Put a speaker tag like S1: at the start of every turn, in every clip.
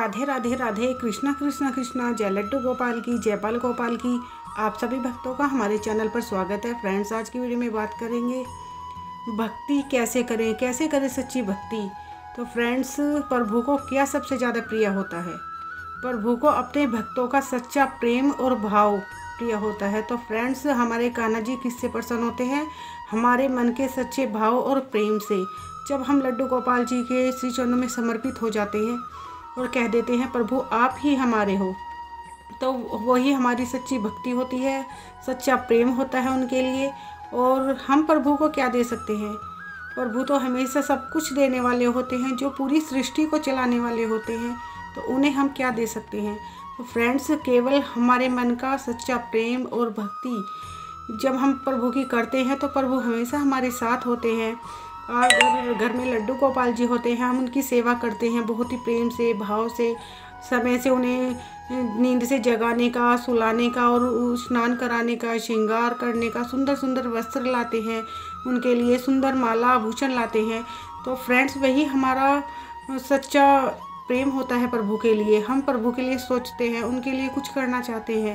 S1: राधे राधे राधे, कृष्णा कृष्णा कृष्णा, जय लड्डू गोपाल की, जय बाल गोपाल की। आप सभी भक्तों का हमारे चैनल पर स्वागत है। फ्रेंड्स, आज की वीडियो में बात करेंगे भक्ति कैसे करें सच्ची भक्ति। तो फ्रेंड्स, प्रभु को क्या सबसे ज़्यादा प्रिय होता है? प्रभु को अपने भक्तों का सच्चा प्रेम और भाव प्रिय होता है। तो फ्रेंड्स, हमारे कान्हा जी किससे प्रसन्न होते हैं? हमारे मन के सच्चे भाव और प्रेम से। जब हम लड्डू गोपाल जी के श्री चरणों में समर्पित हो जाते हैं और कह देते हैं प्रभु आप ही हमारे हो, तो वही हमारी सच्ची भक्ति होती है, सच्चा प्रेम होता है उनके लिए। और हम प्रभु को क्या दे सकते हैं? प्रभु तो हमेशा सब कुछ देने वाले होते हैं, जो पूरी सृष्टि को चलाने वाले होते हैं, तो उन्हें हम क्या दे सकते हैं? तो फ्रेंड्स, केवल हमारे मन का सच्चा प्रेम और भक्ति जब हम प्रभु की करते हैं तो प्रभु हमेशा हमारे साथ होते हैं। और घर में लड्डू गोपाल जी होते हैं, हम उनकी सेवा करते हैं बहुत ही प्रेम से, भाव से, समय से उन्हें नींद से जगाने का, सुलाने का और स्नान कराने का, श्रृंगार करने का, सुंदर सुंदर वस्त्र लाते हैं उनके लिए, सुंदर माला आभूषण लाते हैं। तो फ्रेंड्स, वही हमारा सच्चा प्रेम होता है प्रभु के लिए। हम प्रभु के लिए सोचते हैं, उनके लिए कुछ करना चाहते हैं।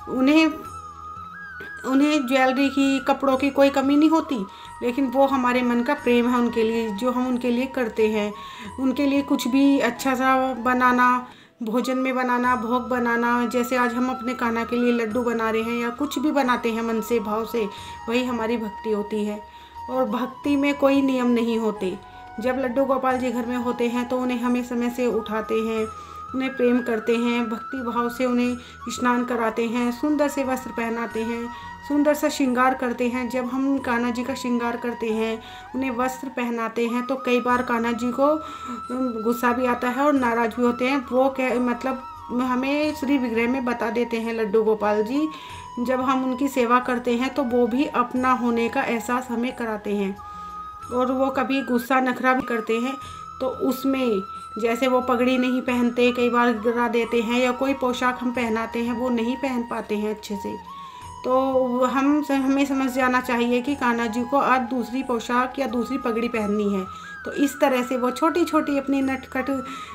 S1: उन्हें ज्वेलरी की, कपड़ों की कोई कमी नहीं होती, लेकिन वो हमारे मन का प्रेम है उनके लिए, जो हम उनके लिए करते हैं। उनके लिए कुछ भी अच्छा सा बनाना, भोजन में बनाना, भोग बनाना, जैसे आज हम अपने कान्हा के लिए लड्डू बना रहे हैं या कुछ भी बनाते हैं मन से, भाव से, वही हमारी भक्ति होती है। और भक्ति में कोई नियम नहीं होते। जब लड्डू गोपाल जी घर में होते हैं तो उन्हें हमें समय से उठाते हैं, उन्हें प्रेम करते हैं, भक्ति भाव से उन्हें स्नान कराते हैं, सुंदर से वस्त्र पहनाते हैं, सुंदर सा श्रृंगार करते हैं। जब हम कान्हा जी का श्रृंगार करते हैं, उन्हें वस्त्र पहनाते हैं, तो कई बार कान्हा जी को गुस्सा भी आता है और नाराज़ भी होते हैं। वो मतलब हमें श्री विग्रह में बता देते हैं लड्डू गोपाल जी। जब हम उनकी सेवा करते हैं तो वो भी अपना होने का एहसास हमें कराते हैं। और वो कभी गुस्सा नखरा भी करते हैं तो उसमें जैसे वो पगड़ी नहीं पहनते, कई बार गिरा देते हैं, या कोई पोशाक हम पहनाते हैं वो नहीं पहन पाते हैं अच्छे से, तो हमें समझ जाना चाहिए कि कान्हा जी को आज दूसरी पोशाक या दूसरी पगड़ी पहननी है। तो इस तरह से वो छोटी छोटी अपनी नटखट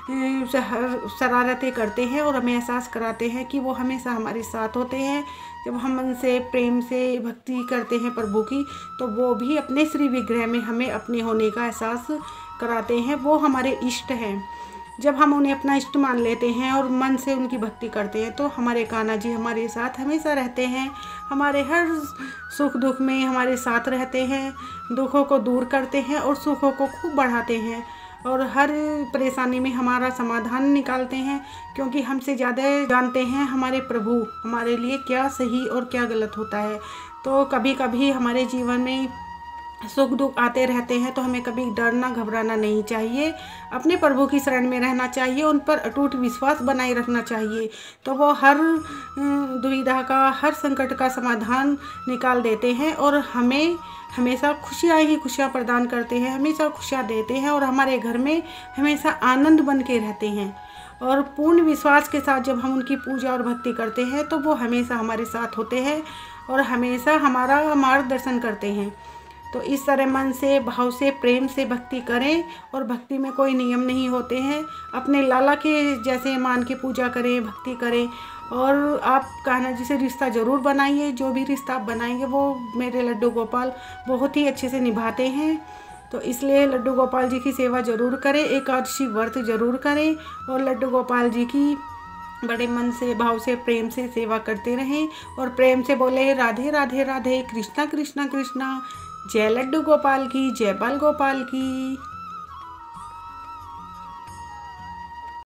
S1: शरारतें करते हैं और हमें एहसास कराते हैं कि वो हमेशा हमारे साथ होते हैं। जब हम मन से प्रेम से भक्ति करते हैं प्रभु की, तो वो भी अपने श्री विग्रह में हमें अपने होने का एहसास कराते हैं। वो हमारे इष्ट हैं। जब हम उन्हें अपना इष्ट मान लेते हैं और मन से उनकी भक्ति करते हैं, तो हमारे कान्हा जी हमारे साथ हमेशा रहते हैं, हमारे हर सुख दुख में हमारे साथ रहते हैं, दुखों को दूर करते हैं और सुखों को खूब बढ़ाते हैं, और हर परेशानी में हमारा समाधान निकालते हैं, क्योंकि हमसे ज़्यादा जानते हैं हमारे प्रभु हमारे लिए क्या सही और क्या गलत होता है। तो कभी कभी हमारे जीवन में सुख दुख आते रहते हैं, तो हमें कभी डरना घबराना नहीं चाहिए। अपने प्रभु की शरण में रहना चाहिए, उन पर अटूट विश्वास बनाए रखना चाहिए। तो वो हर दुविधा का, हर संकट का समाधान निकाल देते हैं और हमें हमेशा खुशियाँ ही खुशियाँ प्रदान करते हैं, हमेशा खुशियाँ देते हैं, और हमारे घर में हमेशा आनंद बन के रहते हैं। और पूर्ण विश्वास के साथ जब हम उनकी पूजा और भक्ति करते हैं, तो वो हमेशा हमारे साथ होते हैं और हमेशा हमारा मार्गदर्शन करते हैं। तो इस तरह मन से, भाव से, प्रेम से भक्ति करें, और भक्ति में कोई नियम नहीं होते हैं। अपने लाला के जैसे मान के पूजा करें, भक्ति करें, और आप कान्हा जी से रिश्ता ज़रूर बनाइए। जो भी रिश्ता आप बनाएंगे वो मेरे लड्डू गोपाल बहुत ही अच्छे से निभाते हैं। तो इसलिए लड्डू गोपाल जी की सेवा ज़रूर करें, एकादशी व्रत ज़रूर करें, और लड्डू गोपाल जी की बड़े मन से, भाव से, प्रेम से सेवा करते रहें, और प्रेम से बोले राधे राधे राधे, कृष्णा कृष्णा कृष्णा, जय लड्डू गोपाल की, जय बाल गोपाल की।